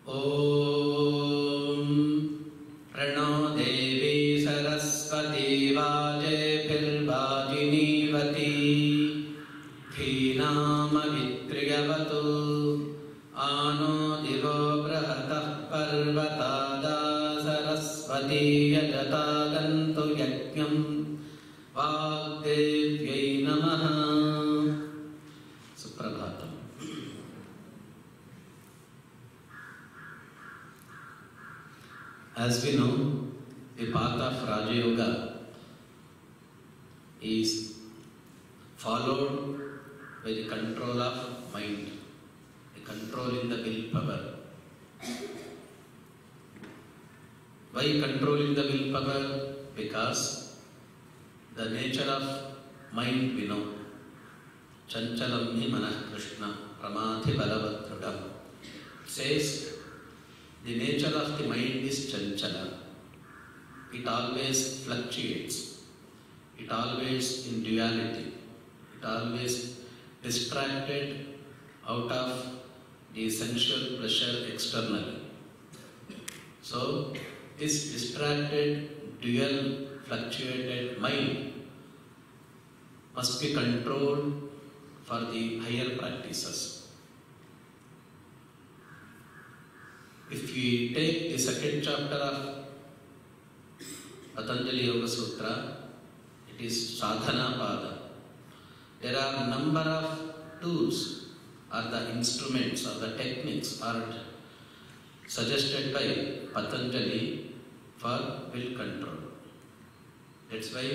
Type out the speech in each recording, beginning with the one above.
ॐ प्रणो देवी सरस्वती वाजेभिर्वाजिनीवती धीनामवित्र्यवतु आनो दिवो बृहतः पर्वतादा सरस्वती यजतागन्तु यज्ञं वाग्देव्यै नमः। सुप्रभातम्। As we know, the path of Raja Yoga is followed by the control of mind, the control in the willpower. Why controlling the willpower? Because the nature of mind we know. Chanchalam hi manah Krishna pramadhi balavathrudam. Says the nature of the mind is chanchala. It always fluctuates. It always in duality. It always distracted out of the sensual pleasure externally. So, this distracted, dual, fluctuated mind must be controlled for the higher practices. If we take the second chapter of Patanjali Yoga Sutra, it is Sadhana Pada. There are a number of tools or the instruments or the techniques are suggested by Patanjali for will control. That's why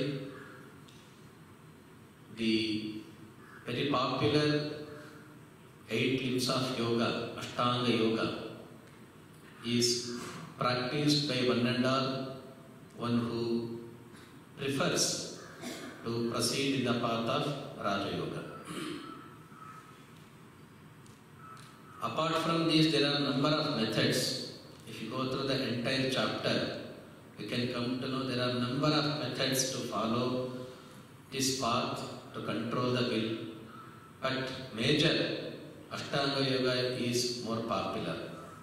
the very popular 8 limbs of yoga, Ashtanga Yoga, is practiced by one and all, one who prefers to proceed in the path of Raja Yoga. Apart from these, there are a number of methods. If you go through the entire chapter, you can come to know there are a number of methods to follow this path to control the will. But major Ashtanga Yoga is more popular.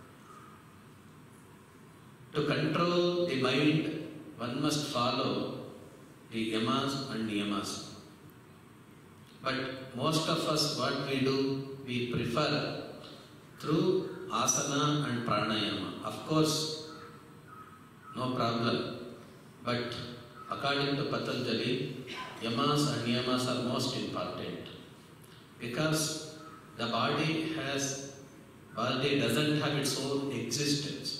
To control the mind, one must follow the yamas and niyamas. But most of us, what we do, we prefer through asana and pranayama. Of course, no problem. But according to Patanjali, yamas and niyamas are most important. Because the body doesn't have its own existence.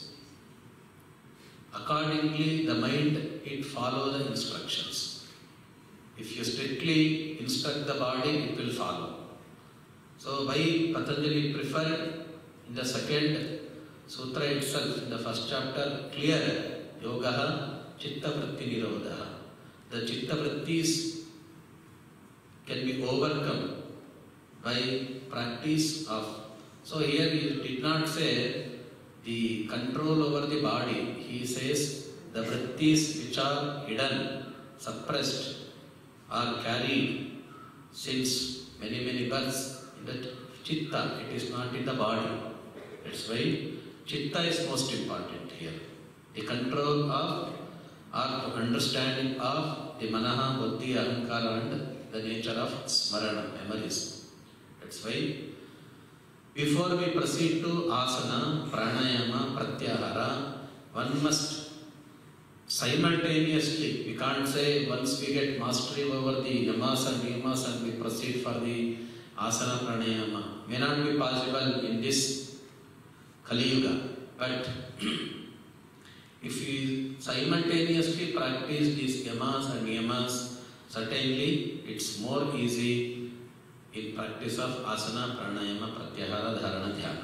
Accordingly, the mind, it follows the instructions. If you strictly instruct the body, it will follow. So, why Patanjali preferred in the second sutra itself, in the first chapter, clear, yogaha chitta vritti nirodha. The chitta vrittis can be overcome by practice of. So, here he did not say the control over the body. He says the vrittis which are hidden, suppressed, are carried since many births in the chitta. It is not in the body. That's why chitta is most important here. The control of or understanding of the manaha, buddhi, ahankara and the nature of smarana, memories. That's why before we proceed to asana, pranayama, pratyahara, one must simultaneously, we can't say once we get mastery over the yamas and niyamas and we proceed for the asana, pranayama. May not be possible in this Kali Yuga. But if we simultaneously practice these yamas and niyamas, certainly it's more easy in practice of asana, pranayama, pratyahara, dharana, dhyana.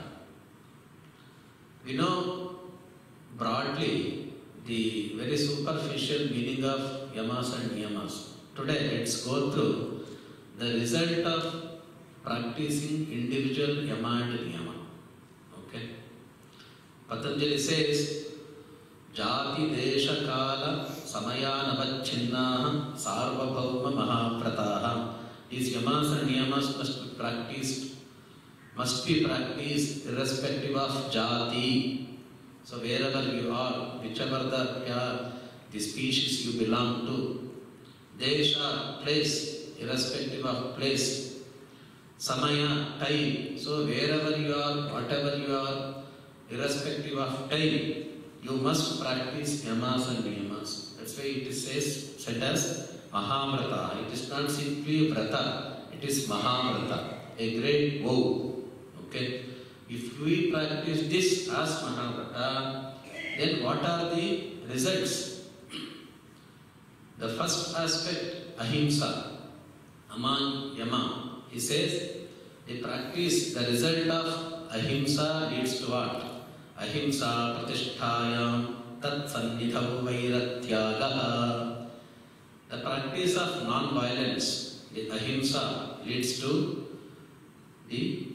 We know broadly the very superficial meaning of yamas and niyamas. Today, let's go through the result of practicing individual yama and niyama. Okay? Patanjali says, Jati desha kala samayanavachinnaha sarvabhauma mahaprataha. These yamas and niyamas must be practiced must be practiced irrespective of jati. So wherever you are, whichever the species you belong to, desha, place, irrespective of place, samaya, time. So wherever you are, whatever you are, irrespective of time, you must practice yamas and niyamas. That's why it is said as Mahavrata. It is not simply vrata, it is Mahavrata, a great vow. Okay? If we practice this as Mahavrata, then what are the results? The first aspect, ahimsa, among yama. He says, they practice, the result of ahimsa leads to what? Ahimsa pratisthayam tat sannidhav vairatyaga. The practice of non-violence, the ahimsa, leads to the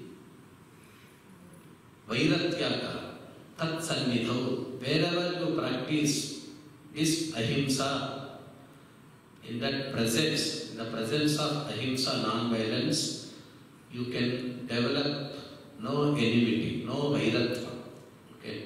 vairatyaga. Tat sannidhav. Wherever you practice this ahimsa, in that presence, in the presence of ahimsa, non-violence, you can develop no enmity, no vairatva. Okay.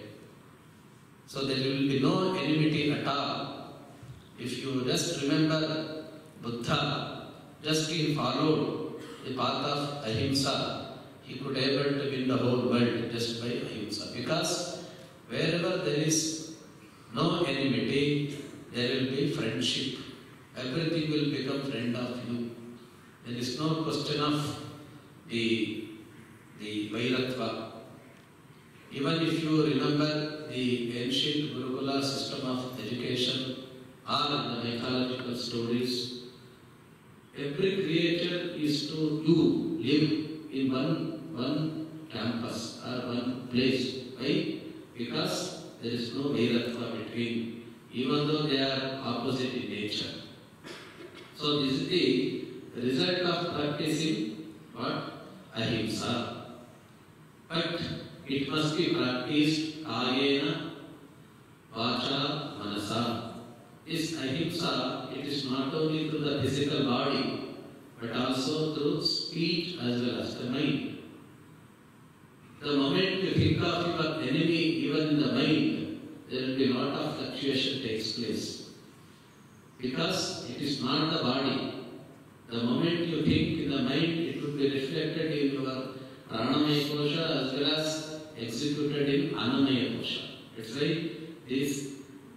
So there will be no enmity at all. If you just remember Buddha, just he followed the path of ahimsa, he could able to win the whole world just by ahimsa. Because wherever there is no enmity, there will be friendship. Everything will become friend of you. There is no question of the vairatva. Even if you remember the ancient Gurukula system of education or the mythological stories, every creature is to live in one campus or one place. Why? Because there is no vairatva between, even though they are opposite in nature. So this is the result of practicing what? Ahimsa. But it must be practiced kayena, vacha, manasa. This ahimsa, it is not only through the physical body, but also through speech as well as the mind. The moment you think of your enemy, even in the mind, there will be a lot of fluctuation takes place. Because it is not the body. The moment you think in the mind, it will be reflected in your pranamaya kosha as well as executed in annamaya kosha. That's why this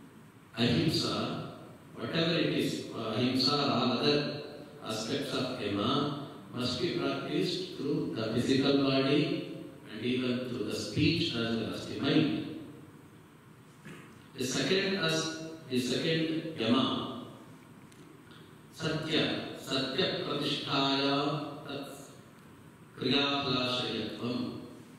ahimsa, whatever it is, ahimsa or all other aspects of yama, must be practiced through the physical body and even through the speech as well as the mind. The second yama, satya, satya pratisthaya tat kriyaphalashayatvam.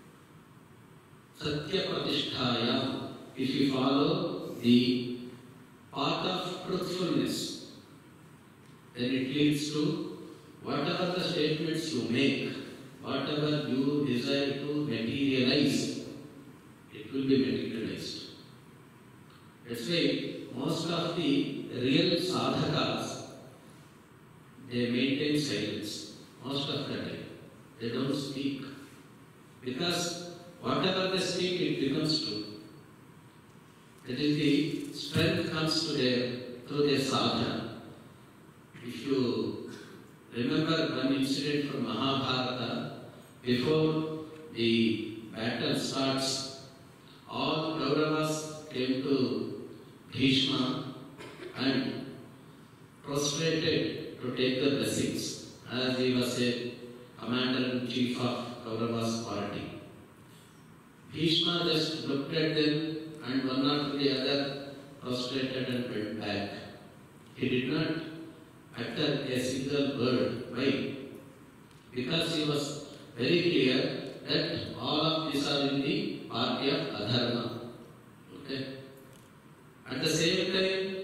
Satya pratisthaya, if you follow the path of truthfulness, then it leads to whatever the statements you make, whatever you desire to materialize, it will be materialized. That's why most of the real sadhakas, they maintain silence most of the time. They don't speak. Because whatever they speak, it becomes true. That is, the strength comes to through their sadhana. If you remember one incident from Mahabharata, before the battle starts, all Kauravas came to Bhishma and prostrated to take the blessings, as he was a commander-in-chief of Kauravas party. Bhishma just looked at them and one after the other prostrated and went back. He did not utter a single word. Why? Because he was very clear that all of these are in the party of adharma. Okay? At the same time,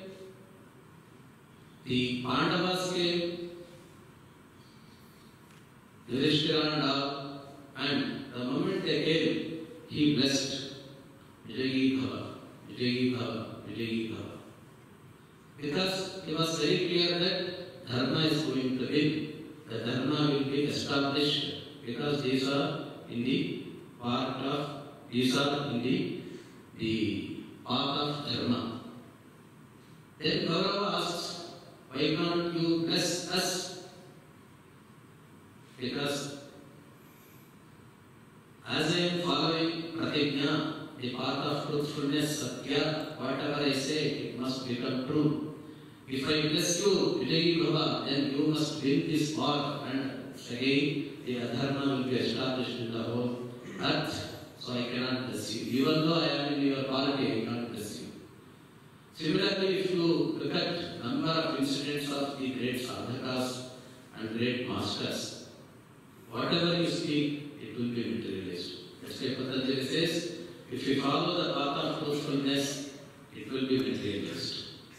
the Pandavas came, Yudhishthira and all, and the moment they came, he blessed. Vijayi Bhava, Vijayi Bhava, Vijayi Bhava. Because he was very clear that dharma is going to win. The dharma will be established because these are in the part of, these are in the path of dharma. Then Gaurava asks, why can't you bless us? Because as I am following Pratigna, the path of truthfulness, Satya, whatever I say, it must become true. If I bless you, Vijay Baba, then you must win this war, and again the adharma will be established in the whole earth. So I cannot bless you. Even though I am in your party, I cannot bless you. Similarly, if you look at number of incidents of the great sadhakas and great masters, whatever you speak, it will be materialized. That's why Patanjali says, if you follow the path of truthfulness, it will be materialized.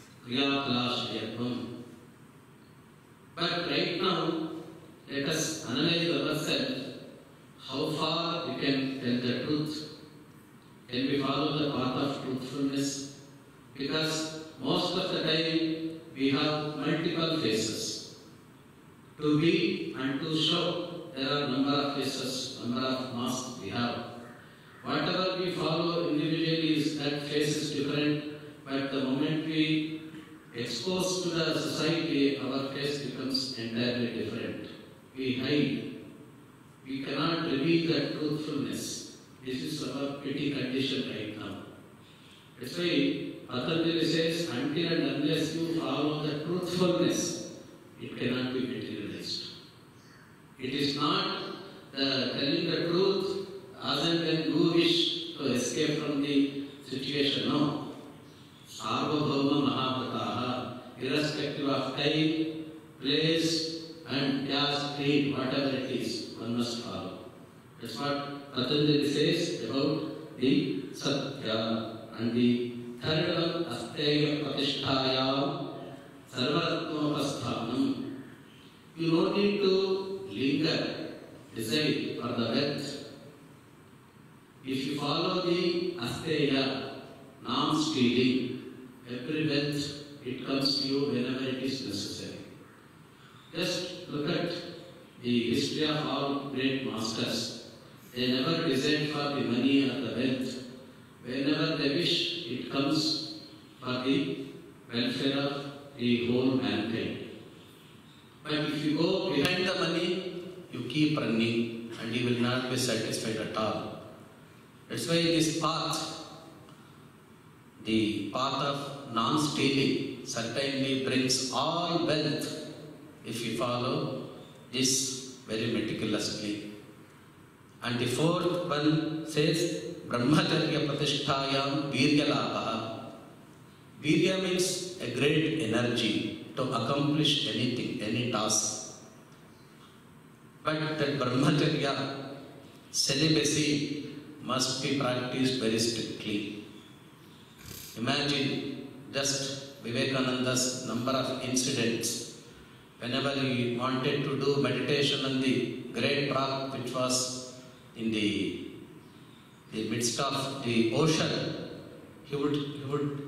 But right now, let us analyze ourselves how far we can tell the truth. Can we follow the path of truthfulness? Because most of the time we have multiple faces. To be and to show, there are number of faces, number of masks we have. Whatever we follow individually is that face is different, but the moment we expose to the society, our face becomes entirely different. We hide. We cannot reveal the truthfulness. This is our pity condition right now. That's why Patanjali says, until and unless you follow the truthfulness, it cannot be materialized. It is not telling the truth as and when you wish to escape from the situation. No. Sarvabhauma Mahabhataha, irrespective of time, place, and caste, creed, whatever it is, one must follow. That's what Patanjali says about the Satya. And the third one, Asteya Pratishtayam Sarvatmapasthanam. You don't need to linger, decide for the wealth. If you follow the Asteya, non-stealing, every wealth, it comes to you whenever it is necessary. Just look at the history of all great masters. They never designed for the money or the wealth. Whenever they wish, it comes for the welfare of the whole mankind. But if you go behind the money, you keep running and you will not be satisfied at all. That's why this path, the path of non-stealing, certainly brings all wealth if you follow this very meticulously. And the fourth one says, Brahmacharya Pratishtayam Virya Labha. Virya means a great energy to accomplish anything, any task. But that Brahmacharya, celibacy, must be practiced very strictly. Imagine just Vivekananda's number of incidents. Whenever he wanted to do meditation on the great rock which was in the midst of the ocean, he would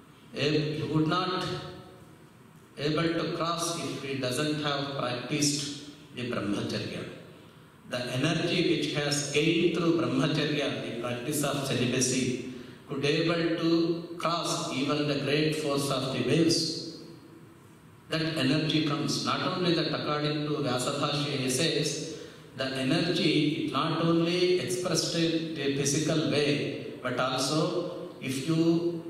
not able to cross if he doesn't have practiced the Brahmacharya. The energy which has gained through Brahmacharya, the practice of celibacy, could able to cross even the great force of the waves. That energy comes. Not only that, according to Vyasabhashya, he says, the energy not only expressed in a physical way, but also if you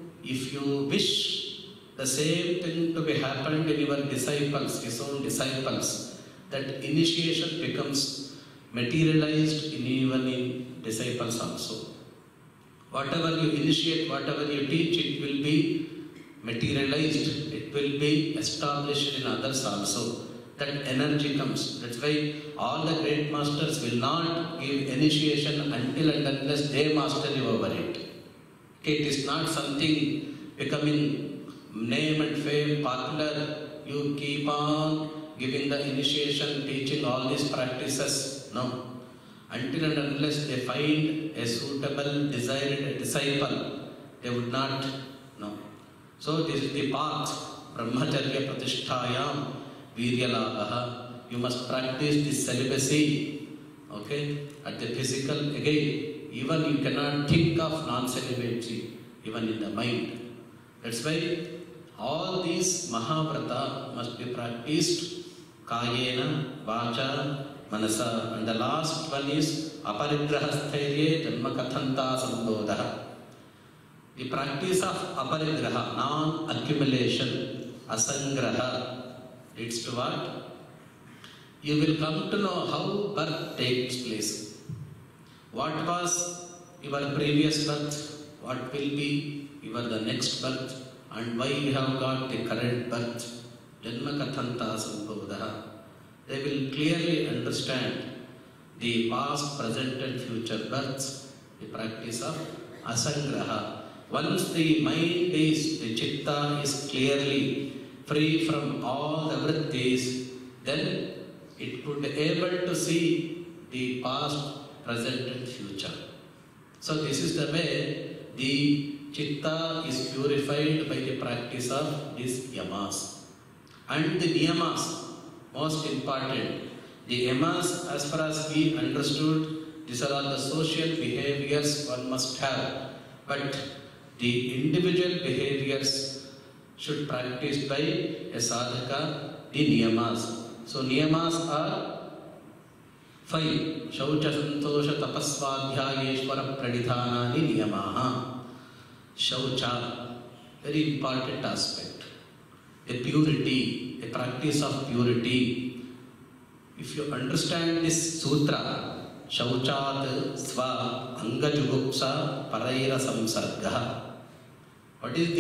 wish the same thing to be happened in your disciples, his own disciples, that initiation becomes materialized even in disciples also. Whatever you initiate, whatever you teach, it will be materialized, it will be established in others also. That energy comes. That's why all the great masters will not give initiation until and unless they master over it. It is not something becoming name and fame, popular. You keep on giving the initiation, teaching all these practices. No. Until and unless they find a suitable, desired disciple, they would not. No. So this is the path. Brahmacharya Pratishtayam Virya Labha. You must practice this celibacy. Okay? At the physical, again, even you cannot think of non-celibacy, even in the mind. That's why all these Mahavrata must be practiced Kayena, Vacha, Manasa. And the last one is Aparigrahasthairye Janmakathanta Sambodha. The practice of Aparigraha, non-accumulation, Asangraha, leads to what? You will come to know how birth takes place. What was your previous birth? What will be the next birth? And why you have got the current birth? Janmakathanta Sambodha. They will clearly understand the past, present and future births, the practice of Asangraha. Once the mind is, the chitta is clearly free from all the vrittis, then it could be able to see the past, present and future. So this is the way the chitta is purified by the practice of these yamas. And the niyamas, most important. The yamas, as far as we understood, these are all the social behaviors one must have. But the individual behaviors should practice by a sadhaka, the niyamas. So niyamas are 5. Shaucha Santosha Tapasvadhyayeshwara Pradithanani Niyamaha. Shaucha, very important aspect. A purity, a practice of purity. If you understand this sutra, Shauchat Sva Angajugupsa Paraira Samsarga. What is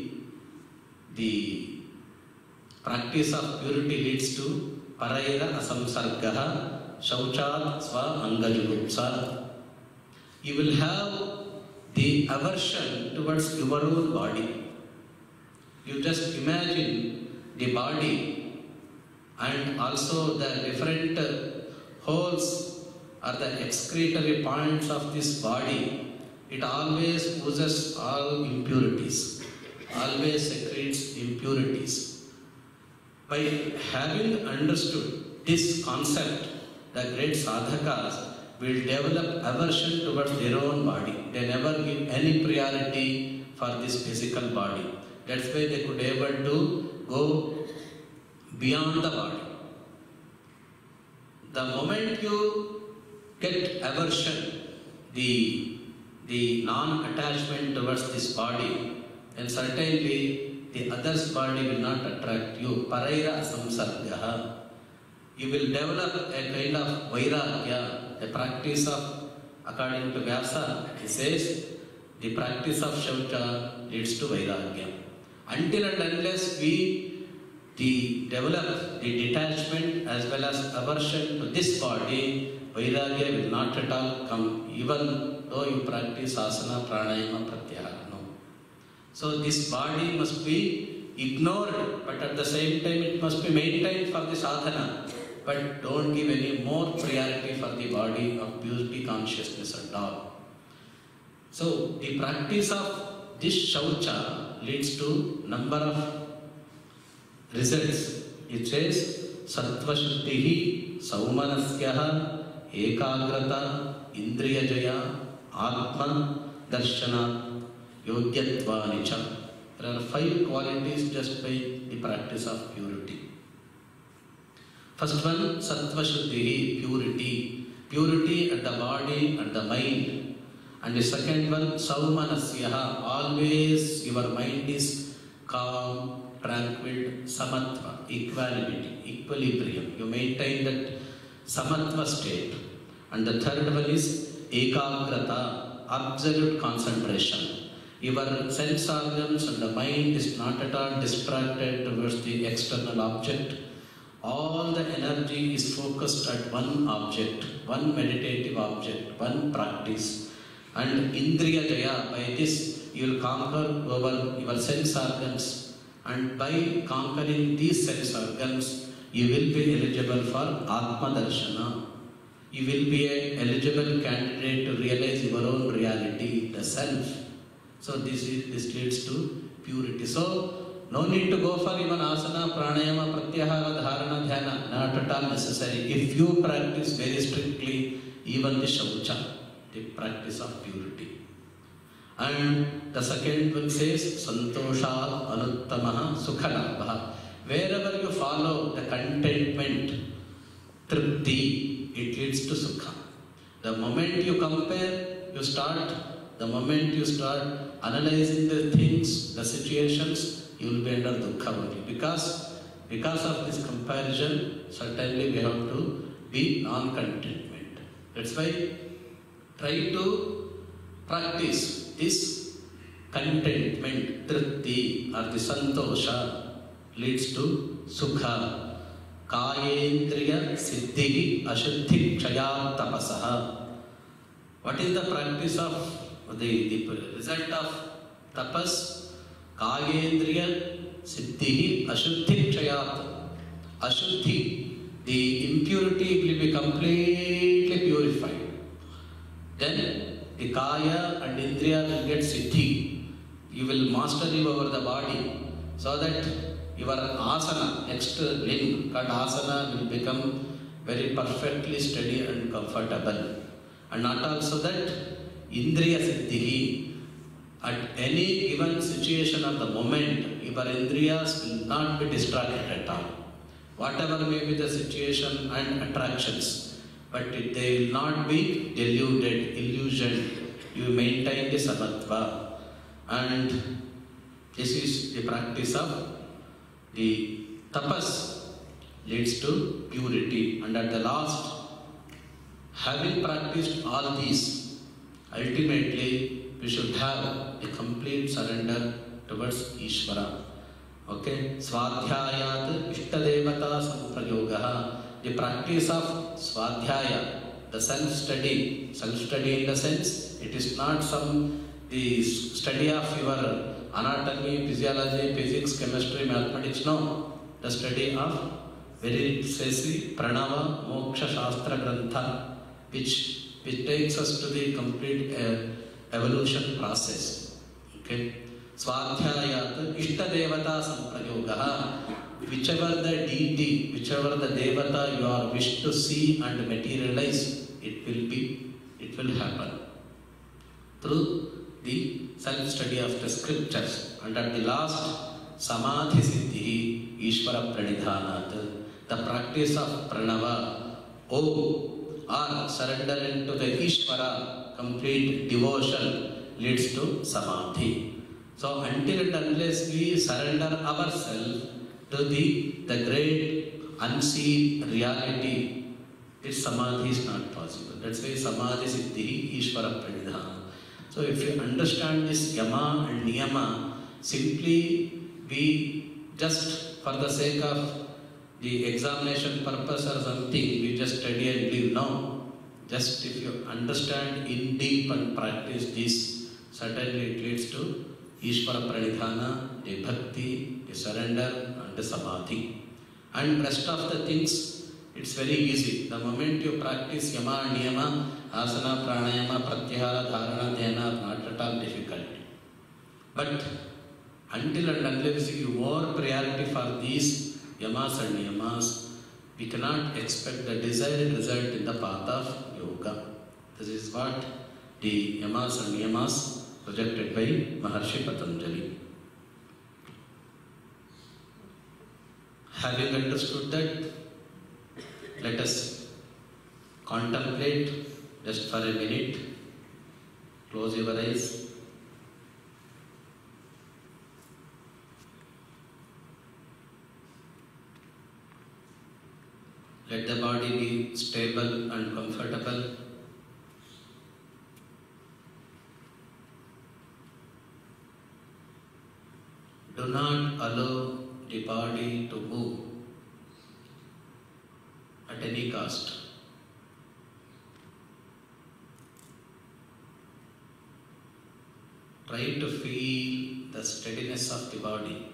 the practice of purity leads to Paraira Asamsargaha Shauchat Sva Angajugupsa. You will have the aversion towards your own body. You just imagine the body and also the different holes or the excretory points of this body. It always oozes all impurities, always secretes impurities. By having understood this concept, the great sadhakas will develop aversion towards their own body. They never give any priority for this physical body. That's why they could be able to go beyond the body. The moment you get aversion, the non-attachment towards this body, then certainly the other's body will not attract you. Paraira samsargaha. You will develop a kind of vairagya, a practice of, according to Vyasa, he says, the practice of Shaucha leads to vairagya. Until and unless we develop the detachment as well as aversion to this body, vairagya will not at all come, even though you practice asana, pranayama, pratyahara. No. So this body must be ignored, but at the same time it must be maintained for the sadhana. But don't give any more priority for the body of beauty consciousness at all. So the practice of this Shaucha leads to number of results. It says Sattva Shuddhihi, Saumanasyaha, Ekagrata, Indriya Jaya, Atma, Darshana, Yogyatva. There are 5 qualities just by the practice of purity. First one, Sattva Shuddhihi, purity. Purity at the body and the mind. And the second one, Saumanasyaha, always your mind is calm, tranquil, samatva, equanimity, equilibrium. You maintain that samatva state. And the third one is Ekagrata, absolute concentration. Your sense organs and the mind is not at all distracted towards the external object. All the energy is focused at one object, one meditative object, one practice. And Indriya Jaya, by this you will conquer over your sense organs. And by conquering these sense organs, you will be eligible for Atma Darshana. You will be an eligible candidate to realize your own reality, the self. So this leads to purity. So No need to go for even asana, pranayama, pratyahara, dharana, dhyana. Not at all necessary. If you practice very strictly, even the shaucha, the practice of purity. And the second one says, santosha anuttamaha sukhalabha. Wherever you follow the contentment, tripti, it leads to sukha. The moment you compare, the moment you start analyzing the things, the situations, you will be under dukkha only. Because of this comparison, certainly we have to be non-contentment. That's why try to practice this contentment, tripti or the santosha leads to sukha. Kayendriya siddhi ashuddhi kshaya tapasaha. What is the practice of the result of tapas? Kayendriya siddhi ashuddhi kshayat. Ashuddhi, the impurity will be completely purified. Then the kaya and indriya will get siddhi. You will mastery over the body so that your asana, next limb called asana, will become very perfectly steady and comfortable. And not also that indriya siddhi. At any given situation of the moment, your indriyas will not be distracted at all. Whatever may be the situation and attractions, but they will not be deluded, illusioned. You maintain the samatva. And this is the practice of the tapas leads to purity. And at the last, having practiced all these, ultimately we should have a complete surrender towards Ishvara. Okay? Swadhyayat ishtadevata samprayogaha. The practice of swadhyaya, the self-study in the sense, it is not the study of your anatomy, physiology, physics, chemistry, mathematics, no. The study of very precisely pranava moksha shastra grantha, which takes us to the complete evolution process. Okay? Swadhyayat ishtadevata samprayogaha. Whichever the deity, whichever the devata you are wish to see and materialize, it will happen through the self-study of the scriptures. And at the last, samadhi siddhi ishvara pranidhanat. The practice of pranava, or surrendering to the Ishvara, complete devotion leads to samadhi. So until and unless we surrender ourselves to the great unseen reality, this samadhi is not possible. That's why samadhi siddhi ishvara pranidhana. So if you understand this yama and niyama, simply we just for the sake of the examination purpose or something, we just study and leave. No. Just if you understand in deep and practice this, certainly it leads to Ishvara Pranidhana, the bhakti, the surrender and the samadhi. And rest of the things, it's very easy. The moment you practice yama and niyama, asana, pranayama, pratyahara, dharana, dhyana are not at all difficult. But until and unless you give more priority for these yamas and niyamas, we cannot expect the desired result in the path of yoga. This is what the yamas and niyamas projected by Maharshi Patanjali. Having understood that, let us contemplate just for a minute. Close your eyes. Let the body be stable and comfortable. Do not allow the body to move at any cost. Try to feel the steadiness of the body.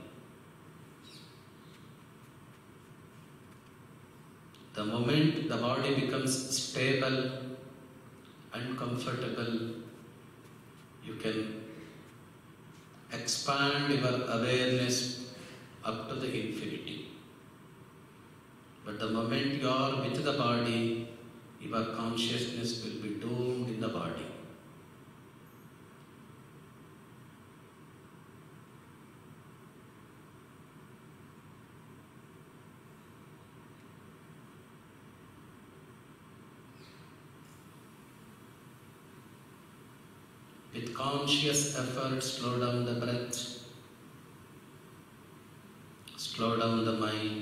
The moment the body becomes stable and comfortable, you can expand your awareness up to the infinity. But the moment you are with the body, your consciousness will be doomed in the body. With conscious effort, slow down the breath, slow down the mind.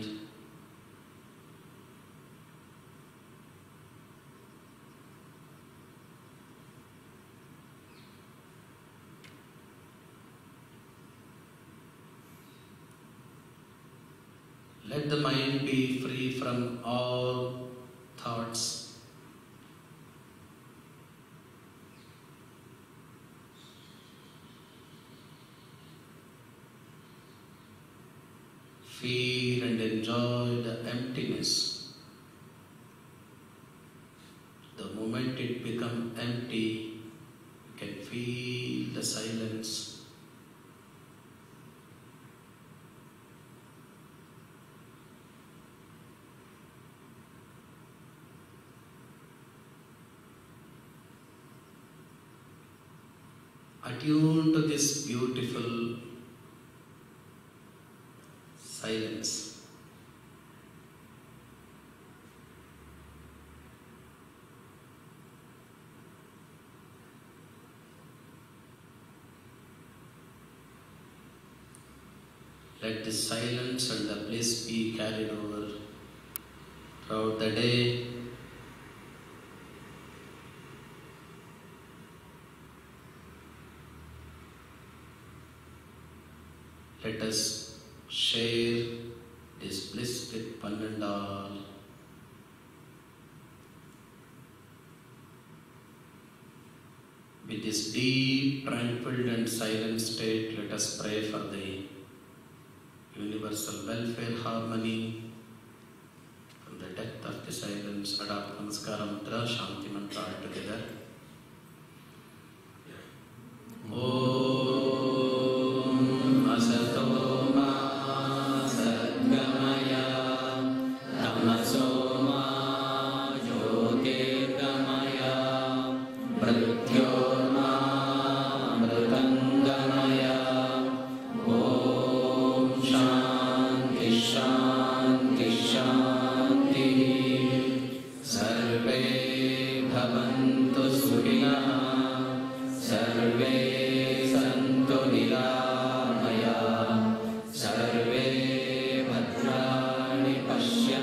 Let the mind be free from all thoughts. Feel and enjoy the emptiness. The moment it becomes empty, you can feel the silence. Attune to this beautiful silence. Let this silence and the bliss be carried over throughout the day. Let us share this bliss with one and all. With this deep, tranquil and silent state, let us pray for the universal welfare, harmony. From the depth of the silence, adopt Namaskara Mantra, Shanti Mantra all together.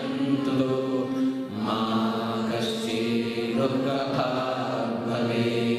Bhave